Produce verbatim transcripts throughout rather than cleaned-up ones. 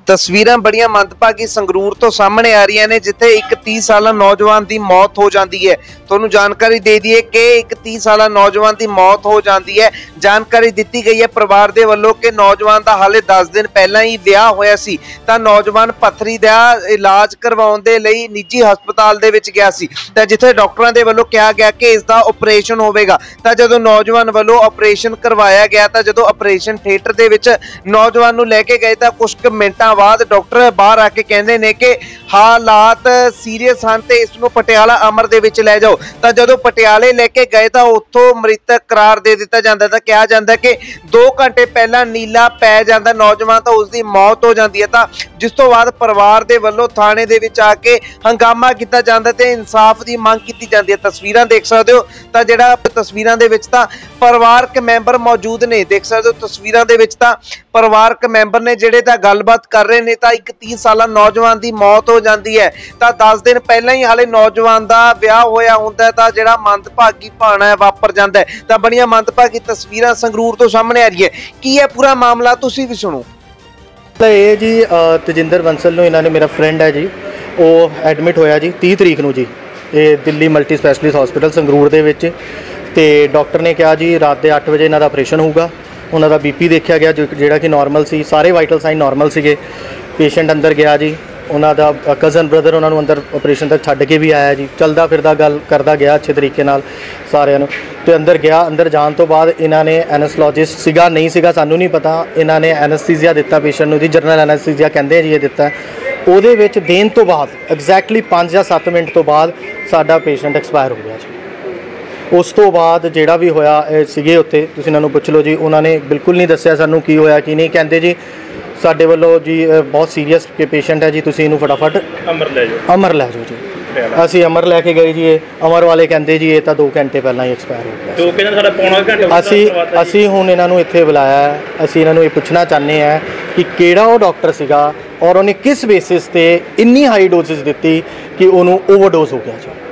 तस्वीरां बड़ियां मंदभागी संगरूर तो सामने आ रही ने जिथे एक तीस साला नौजवान की मौत हो जाती है। तुहानूं जानकारी दे दईए कि एक तीस साला नौजवान की मौत हो जाती है। जानकारी दी गई है परिवार के वलों कि नौजवान का हाले दस दिन पहला ही विआह होया सी तां नौजवान पत्थरी का इलाज करवाउण दे लई निजी हस्पताल दे विच गया सी तां जिथे डॉक्टरां दे वलों कहा गया कि इसका ऑपरेशन होवेगा। तां जदों नौजवान वलों ऑपरेशन करवाया गया तां जदों ऑपरेशन थिएटर दे विच नौजवान नूं लैके गए तां कुछ मिनटां बाद डॉक्टर बाहर आके कहंदे ने कि हालात सीरीयस हैं ते इसनूं पटियाला अमर दे विच लै जाओ। तां जदों पटियाले लैके गए तां उत्थों मृतक करार दे दिता जांदा तां कहा जांदा कि दो घंटे पहला नीला पै जांदा नौजवान तां उसकी मौत हो जाती है। तां जिस तो बाद परिवार दे वल्लों थाणे दे विच आके हंगामा किया जांदा ते इंसाफ की मांग की जाती है। तस्वीरां देख सकते हो तां जिहड़ा तस्वीरां दे विच तां परिवारक मैंबर मौजूद ने, देख सकते हो तस्वीरां दे विच तां परिवारक मैंबर ने जिहड़े तां गलबात कर रहे ने तां एक तीस साला नौजवान की मौत हो जाती है। तां दस दिन पहला ही हाले नौजवान का विआह होया हुंदा तां जिहड़ा मंदभागी भाना है वापर जांदा है। तां बड़ियां मंदभागी तस्वीरां संगरूर तो सामने आ रही है। की है पूरा मामला तुसीं भी सुणो। ये जी तजिंदर बंसल नूं इन्हां ने, मेरा फ्रेंड है जी, वो एडमिट होया जी तीस तरीक नूं जी ये Delhi multi specialist hospital Sangrur दे विच। ते डॉक्टर ने कहा जी रात के अठ बजे इन्हां दा ऑपरेशन होगा। उन्हां दा बीपी देखा गया जो जिहड़ा कि नॉर्मल सी, सारे वाइटल साइन नॉर्मल सीगे। पेशेंट अंदर गया जी, उन्हां दा कज़न ब्रदर उन्हां नूं अंदर ऑपरेशन तक छड्ड के भी आया जी, चलदा फिरदा गल करदा गया अच्छे तरीके नाल सारिआं नूं। ते अंदर गया, अंदर जाण तो बाद इन्हां ने एनेस्थोलॉजिस्ट सीगा नहीं सीगा सानूं नहीं पता, इन्हां ने एनेस्थीसिया दिता पेशेंट नूं जी, जनरल एनेस्थीसिया कहंदे जी ये दिता। ਉਹਦੇ ਵਿੱਚ ਦੇਣ ਤੋਂ ਬਾਅਦ ਐਗਜ਼ੈਕਟਲੀ पाँच ਜਾਂ सत्त ਮਿੰਟ ਤੋਂ ਬਾਅਦ ਸਾਡਾ ਪੇਸ਼ੈਂਟ ਐਕਸਪਾਇਰ ਹੋ ਗਿਆ ਜੀ। ਉਸ ਤੋਂ ਬਾਅਦ ਜਿਹੜਾ ਵੀ ਹੋਇਆ ਸੀਗੇ ਉੱਥੇ ਤੁਸੀਂ ਇਹਨਾਂ ਨੂੰ ਪੁੱਛ ਲਓ ਜੀ, ਉਹਨਾਂ ਨੇ ਬਿਲਕੁਲ ਨਹੀਂ ਦੱਸਿਆ ਸਾਨੂੰ ਕੀ ਹੋਇਆ ਕੀ ਨਹੀਂ। ਕਹਿੰਦੇ ਜੀ ਸਾਡੇ ਵੱਲੋਂ ਜੀ ਬਹੁਤ ਸੀਰੀਅਸ ਕਿ ਪੇਸ਼ੈਂਟ ਹੈ ਜੀ, ਤੁਸੀਂ ਇਹਨੂੰ ਫਟਾਫਟ ਅਮਰ ਲੈ ਜਾਓ ਅਮਰ ਲੈ ਜਾਓ ਜੀ। ਅਸੀਂ ਅਮਰ ਲੈ ਕੇ ਗਏ ਜੀ, ਇਹ ਅਮਰ ਵਾਲੇ ਕਹਿੰਦੇ ਜੀ ਇਹ ਤਾਂ ਦੋ ਘੰਟੇ ਪਹਿਲਾਂ ਹੀ ਐਕਸਪਾਇਰ ਹੋ ਗਿਆ। ਦੋ ਘੰਟੇ ਸਾਡਾ ਪੌਣਾ ਘੰਟਾ ਅਸੀਂ ਅਸੀਂ ਹੁਣ ਇਹਨਾਂ ਨੂੰ ਇੱਥੇ ਬੁਲਾਇਆ। ਅਸੀਂ ਇਹਨਾਂ ਨੂੰ ਇਹ ਪੁੱਛਣਾ ਚਾਹੁੰਦੇ ਹਾਂ ਕਿ ਕਿਹੜਾ ਉਹ ਡਾਕਟਰ ਸੀਗਾ और उन्हें किस बेसिस पे इन्नी हाई डोजेज दी कि उन्होंने ओवरडोज हो गया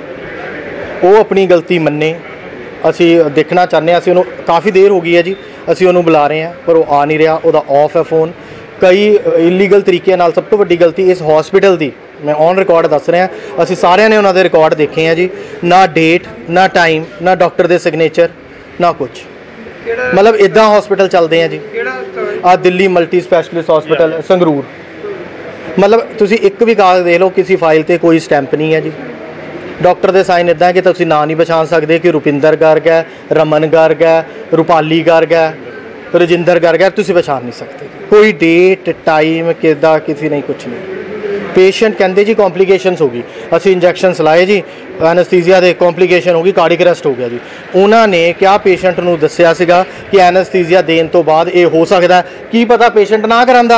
जी। वो अपनी गलती मन्ने, असी देखना चाहते हैं। असी काफ़ी देर हो गई है जी, असी उन्होंने बुला रहे हैं पर वो आ नहीं रहा, वो ऑफ है फ़ोन। कई इलीगल तरीके नाल, सब तो वड्डी गलती इस हॉस्पिटल की मैं ऑन रिकॉर्ड दस रहा, असी सारे ने उन्होंने रिकॉर्ड देखे हैं जी। ना डेट, ना टाइम, ना डॉक्टर के सिग्नेचर, ना कुछ। मतलब इदा हॉस्पिटल चलते हैं जी। आ Delhi multi specialist hospital Sangrur. मतलब तुसी एक भी कागज देख लो, किसी फाइल ते कोई स्टैंप नहीं है जी। डॉक्टर के साइन इदा कि तुसी ना नहीं पछाण सकते कि रुपिंदर गर्ग है, रमन गर्ग है, रूपाली गर्ग है, रजिंदर गर्ग है, तुसी पछाण नहीं सकते। कोई डेट टाइम किदा किसी नहीं, कुछ नहीं। पेशेंट कहते जी कॉम्प्लीकेशनस हो गई, असी इंजैक्शनस लाए जी, एनेस्थीसिया दे कॉम्प्लीकेशन हो गई, कार्डिक अरेस्ट हो गया जी। उन्होंने क्या पेशेंट नूं दस्सिया सीगा कि एनेस्थीसिया देण तो बाद ये हो सकता है, की पता पेशेंट ना करांदा,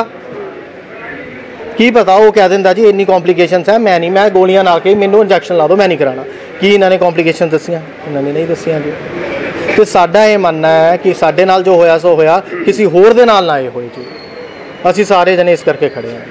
की पता वो कह दिंदा जी इन्नी कॉम्प्लीकेशनस है, मैं नहीं, मैं गोलियां ना के मैनू इंजैक्शन ला दो, मैं नहीं कराना। कि इन्होंने कॉम्प्लीकेशन दसियां, इन्होंने नहीं दसियां जी। तो साडा ये मानना है कि साडे नाल जो होया सो होया, किसी होर दे नाल ना ये होए जी। असी सारे जने इस करके खड़े हैं।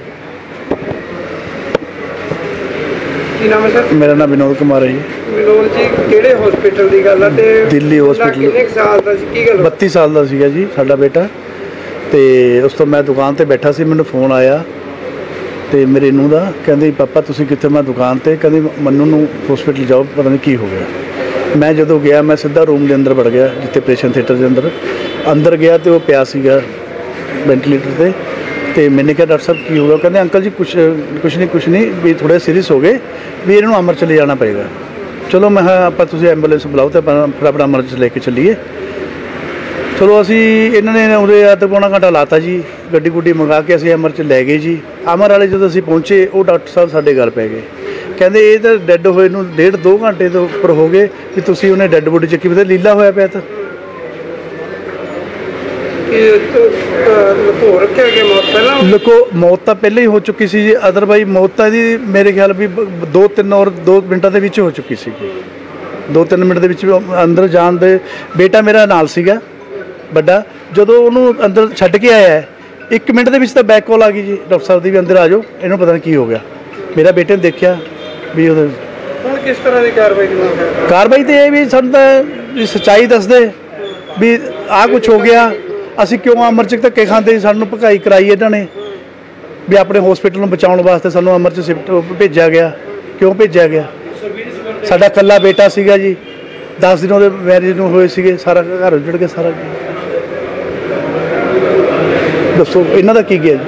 की नाम है सर? मेरा नाम विनोद कुमार है जी। विनोद जी किहड़े हॉस्पिटल की गल है ते दिल्ली हॉस्पिटल कितने साल दा सी? की गल बत्ती साल का सीगा जी साडा बेटा। तो उस तो मैं दुकान पर बैठा सी, मैनू फोन आया तो मेरे नूंह दा, कहंदे पापा तुसीं कित्थे? मैं दुकान ते, कहंदी मन्नू नूं हॉस्पिटल जाओ, पता नहीं की हो गया। मैं जदों गया मैं सीधा रूम के अंदर वड़ गया जिथे ऑपरेशन थिएटर के अंदर अंदर गया तो वो पिया सीगा वेंटिलेटर से। तो मैंने कहा डॉक्टर साहब की होगा? कहते अंकल जी कुछ कुछ नहीं कुछ नहीं भी थोड़े सीरीयस हो गए भी इन्होंने अमर चले जाना पएगा। चलो मैं आप एंबूलेंस बुलाओ तो फटाफट अमर च लेके चलीए। चलो असी इन्होंने उरे अद्ध पौना घंटा लाता जी, गड्डी गुड्डी मंगा के असी अमर च लै गए जी। अमर वाले जो असी पहुँचे वो डॉक्टर साहब साढ़े गल पै गए, कहते ये तो डैड होए नूं डेढ़ दो घंटे तो उपर हो गए भी तुसीं उन्हें डैड बॉडी चुकी पता लीला होया पिया। तो लको मौत तो पहले ही हो चुकी सी जी, अदरवाइज मौत तो मेरे ख्याल भी दो तीन और दो मिनटों के विच हो चुकी सी। दो तीन मिनट के विच अंदर जान दे। बेटा मेरा नाल सीगा बड़ा, जदों उन्होंने अंदर छड्ड के आया एक मिनट के विच तां बैक कॉल आ गई जी डॉक्टर साहब की भी अंदर आ जाओ, इन्होंने पता नहीं की हो गया। मेरा बेटे ने देखा भी हुण किस तरह की कार्रवाई की कार्रवाई तो ये भी सानूं तां सच्चाई दस दे भी आ कुछ हो गया, असी क्यों अमर च धक्के खांदे, सानूं भकाई कराई इन्हां ने। ਵੀ ਆਪਣੇ ਹਸਪੀਟਲ ਨੂੰ ਬਚਾਉਣ ਵਾਸਤੇ ਸਾਨੂੰ ਅਮਰ 'ਚ ਸ਼ਿਫਟ ਭੇਜਿਆ ਗਿਆ। ਕਿਉਂ ਭੇਜਿਆ ਗਿਆ? ਸਾਡਾ ਇਕੱਲਾ ਬੇਟਾ ਸੀਗਾ ਜੀ, ਦਸ ਦਿਨ ਉਹਦੇ ਮੈਰਿਜ ਨੂੰ ਹੋਏ ਸੀਗੇ, ਸਾਰਾ ਘਰ ਉੱਜੜ ਗਿਆ ਸਾਰਾ। ਦੱਸੋ ਇਹਨਾਂ ਦਾ ਕੀ ਗਿਆ ਜੀ?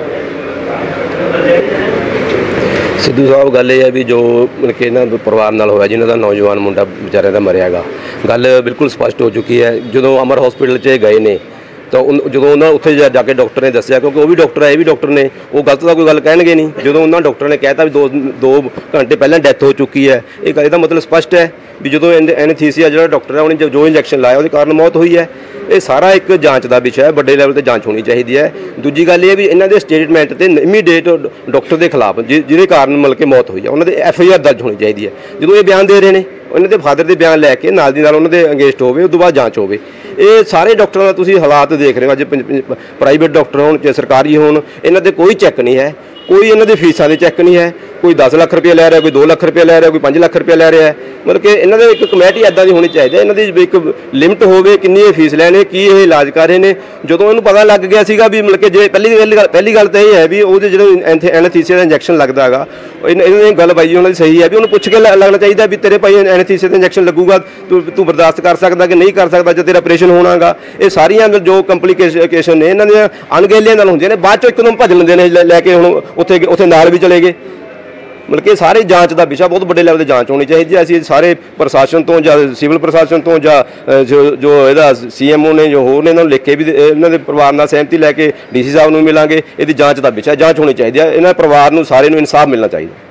ਸਿੱਧੂ ਸਾਹਿਬ, ਗੱਲ ਇਹ ਹੈ ਵੀ ਜੋ ਮਤਲਬ ਕਿ ਇਹਨਾਂ ਦੇ ਪਰਿਵਾਰ ਨਾਲ ਹੋਇਆ, ਜਿਨ੍ਹਾਂ ਦਾ ਨੌਜਵਾਨ ਮੁੰਡਾ ਵਿਚਾਰਿਆਂ ਦਾ ਮਰਿਆ ਗਾ, ਗੱਲ ਬਿਲਕੁਲ ਸਪਸ਼ਟ ਹੋ ਚੁੱਕੀ ਹੈ। ਜਦੋਂ ਅਮਰ ਹਸਪੀਟਲ 'ਚ ਗਏ ਨੇ ਤਾਂ ਜਦੋਂ ਉਹਨਾਂ ਉੱਥੇ ਜਾ ਜਾ ਕੇ ਡਾਕਟਰ ਨੇ ਦੱਸਿਆ, ਕਿਉਂਕਿ ਉਹ ਵੀ ਡਾਕਟਰ ਹੈ, ਇਹ ਵੀ ਡਾਕਟਰ ਨੇ, ਉਹ ਗਲਤ ਤਾਂ ਕੋਈ ਗੱਲ ਕਹਿਣਗੇ ਨਹੀਂ। ਜਦੋਂ ਉਹਨਾਂ ਡਾਕਟਰ ਨੇ ਕਹਿਤਾ ਵੀ ਦੋ ਦੋ ਘੰਟੇ ਪਹਿਲਾਂ ਡੈਥ ਹੋ ਚੁੱਕੀ ਹੈ, ਇਹ ਗੱਲ ਇਹਦਾ ਮਤਲਬ ਸਪਸ਼ਟ ਹੈ ਵੀ ਜਦੋਂ ਐਨਥੀਸੀਆ ਜਿਹੜਾ ਡਾਕਟਰ ਹੈ ਉਹਨੇ ਜੋ ਇੰਜੈਕਸ਼ਨ ਲਾਇਆ ਉਹਦੇ ਕਾਰਨ ਮੌਤ ਹੋਈ ਹੈ। ਇਹ ਸਾਰਾ ਇੱਕ ਜਾਂਚ ਦਾ ਵਿਸ਼ਾ ਹੈ, ਵੱਡੇ ਲੈਵਲ ਤੇ ਜਾਂਚ ਹੋਣੀ ਚਾਹੀਦੀ ਹੈ। ਦੂਜੀ ਗੱਲ ਇਹ ਵੀ ਇਹਨਾਂ ਦੇ ਸਟੇਟਮੈਂਟ ਤੇ ਇਮੀਡੀਏਟ ਡਾਕਟਰ ਦੇ ਖਿਲਾਫ ਜਿਹਦੇ ਕਾਰਨ ਮਤਲਬ ਕਿ ਮੌਤ ਹੋਈ ਹੈ ਉਹਨਾਂ ਦੇ ਐਫ ਆਈ ਆਰ ਦਰਜ ਹੋਣੀ ਚਾਹੀਦੀ ਹੈ। ਜਦੋਂ ਇਹ ਬਿਆਨ ਦੇ ਰਹੇ ਨੇ, ਉਹਨਾਂ ਦੇ ਫਾਦਰ ਦੇ ਬਿਆਨ ਲੈ ਕੇ ਨਾਲ ਦੀ ਨਾਲ ਉਹਨਾਂ ਦੇ ਅਗੇਂਸਟ ਹੋਵੇ, ਉਸ ਤੋਂ ਬਾਅਦ ਜਾਂਚ ਹੋਵੇ। ਇਹ ਸਾਰੇ ਡਾਕਟਰਾਂ ਦਾ ਤੁਸੀਂ ਹਾਲਾਤ ਦੇਖ ਰਹੇ ਹੋ, ਅੱਜ ਪ੍ਰਾਈਵੇਟ ਡਾਕਟਰ ਹੋਣ ਚਾਹੇ ਸਰਕਾਰੀ ਹੋਣ, ਇਹਨਾਂ ਦੇ ਕੋਈ ਚੈੱਕ ਨਹੀਂ ਹੈ, ਕੋਈ ਇਹਨਾਂ ਦੇ ਫੀਸਾਂ ਦੇ ਚੈੱਕ ਨਹੀਂ ਹੈ। ਕੋਈ ਦਸ ਲੱਖ ਰੁਪਏ ਲੈ ਰਿਹਾ, ਕੋਈ ਦੋ ਲੱਖ ਰੁਪਏ ਲੈ ਰਿਹਾ, ਕੋਈ ਪੰਜ ਲੱਖ ਰੁਪਏ ਲੈ ਰਿਹਾ। ਮਤਲਬ ਕਿ ਇਹਨਾਂ ਦੇ ਇੱਕ ਕਮੇਟੀ ਇੱਦਾਂ ਦੀ ਹੋਣੀ ਚਾਹੀਦੀ ਹੈ, ਇਹਨਾਂ ਦੀ ਇੱਕ ਲਿਮਟ ਹੋਵੇ ਕਿੰਨੀ ਇਹ ਫੀਸ ਲੈਣੇ, ਕੀ ਇਹ ਇਲਾਜ ਕਰ ਰਹੇ ਨੇ। ਜਦੋਂ ਇਹਨੂੰ ਪਤਾ ਲੱਗ ਗਿਆ ਸੀਗਾ ਵੀ ਮਤਲਬ ਕਿ ਜੇ ਪਹਿਲੀ ਗੱਲ ਪਹਿਲੀ ਗੱਲ ਤਾਂ ਇਹ ਹੈ ਵੀ ਉਹਦੇ ਜਿਹੜੇ ਐਨਥੀਸੀਆ ਦਾ ਇੰਜੈਕਸ਼ਨ ਲੱਗਦਾ ਹੈਗਾ, ਇਹਨਾਂ ਦੀ ਗੱਲ ਬਾਈ ਜੀ ਉਹਨਾਂ ਦੀ ਸਹੀ ਹੈ ਵੀ ਉਹਨੂੰ ਪੁੱਛ ਕੇ ਲੱਗਣਾ ਚਾਹੀਦਾ ਵੀ ਤੇਰੇ ਭਾਈ ਐਨਥੀਸੀਆ ਦਾ ਇੰਜੈਕਸ਼ਨ ਲੱਗੂਗਾ, ਤੂੰ ਤੂੰ ਬਰਦਾਸ਼ਤ ਕਰ ਸਕਦਾ ਕਿ ਨਹੀਂ ਕਰ ਸਕਦਾ, ਜਾਂ ਤੇਰਾ ਆਪਰੇਸ਼ਨ ਹੋਣਾਗਾ। ਇਹ ਸਾਰੀਆਂ ਜੋ ਕੰਪਲੀਕੇਸ਼ਨ ਨੇ ਇਹਨਾਂ ਦੀਆਂ ਅਣਗਹਿਲੀਆਂ ਨਾਲ ਹੁੰਦੀਆਂ ਨੇ, ਬਾਅਦ ਚੋਂ ਇੱਕਦਮ ਭੱਜ ਲੈਂਦੇ ਨੇ ਲੈ ਕੇ, ਹੁਣ ਉੱਥੇ ਉੱਥੇ ਨਾਲ ਵੀ ਚਲੇ ਗਏ। ਮਤਲਬ ਕਿ ਸਾਰੇ ਜਾਂਚ ਦਾ ਵਿਸ਼ਾ ਬਹੁਤ ਵੱਡੇ ਲੈਵਲ 'ਤੇ ਜਾਂਚ ਹੋਣੀ ਚਾਹੀਦੀ ਹੈ। ਅਸੀਂ ਸਾਰੇ ਪ੍ਰਸ਼ਾਸਨ ਤੋਂ ਜਾਂ ਸਿਵਲ ਪ੍ਰਸ਼ਾਸਨ ਤੋਂ ਜਾਂ ਜੋ ਜੋ ਇਹਦਾ ਸੀ ਐਮ ਓ ਨੇ ਜੋ ਹੋਰ ਨੇ ਇਹਨਾਂ ਨੂੰ ਲਿਖ ਕੇ ਵੀ ਇਹਨਾਂ ਦੇ ਪਰਿਵਾਰ ਨਾਲ ਸਹਿਮਤੀ ਲੈ ਕੇ ਡੀ ਸੀ ਸਾਹਿਬ ਨੂੰ ਮਿਲਾਂਗੇ। ਇਹਦੀ ਜਾਂਚ ਦਾ ਵਿਸ਼ਾ ਜਾਂਚ ਹੋਣੀ ਚਾਹੀਦੀ ਹੈ। ਇਹਨਾਂ ਪਰਿਵਾਰ ਨੂੰ ਸਾਰੇ ਨੂੰ ਇਨਸਾਫ ਮਿਲਣਾ ਚਾਹੀਦਾ।